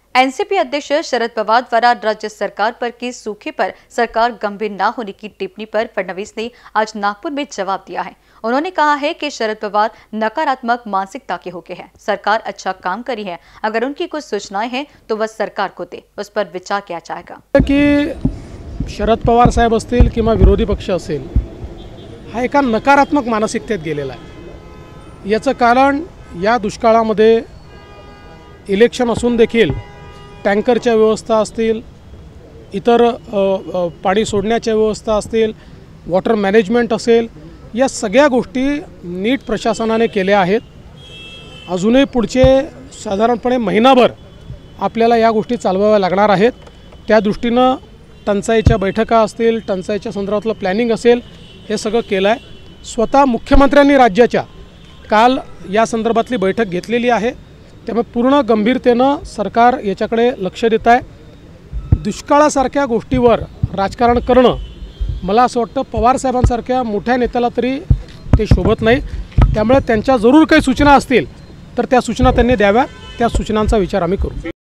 NCP अध्यक्ष शरद पवार द्वारा राज्य सरकार पर की सूखे पर सरकार गंभीर न होने की टिप्पणी पर फडणवीस ने आज नागपुर में जवाब दिया है। उन्होंने कहा है कि शरद पवार नकारात्मक मानसिकता के होके हैं। सरकार अच्छा काम करी है, अगर उनकी कुछ सूचनाएं हैं तो वह सरकार को दे, उस पर विचार किया जाएगा। की शरद पवार साहेब असतील किंवा विरोधी पक्ष असेल, हा एका नकारात्मक मानसिकतेत गेलेला आहे। याचं कारण या दुष्काळामध्ये इलेक्शन असून देखील टँकरच्या व्यवस्था असतील, इतर पाणी सोडण्याच्या व्यवस्था असतील, वॉटर मॅनेजमेंट असेल, या सगळ्या गोष्टी नीट प्रशासनाने केल्या आहेत। अजूनही पुढचे साधारणपणे महिनाभर आपल्याला या गोष्टी चालवाव्या लागणार आहेत। त्या दृष्टीनं टंचाईच्या बैठका असतील, टंचाईच्या संदर्भातलं प्लॅनिंग असेल, हे सगळं केलं आहे। स्वतः मुख्यमंत्र्यांनी राज्याच्या काल या संदर्भातली बैठक घेतलेली आहे। त्यामुळे पूर्ण गंभीरतेनं सरकार याच्याकडे लक्ष देत आहे। दुष्काळासारख्या गोष्टीवर राजकारण करणं मला असं वाटतं पवार साहेबांसारख्या मोठ्या नेत्याला तरी ते शोभत नाही। त्यामुळे त्यांच्या जरूर काही सूचना असतील तर त्या सूचना त्यांनी द्याव्या, त्या सूचनांचा विचार आम्ही करू।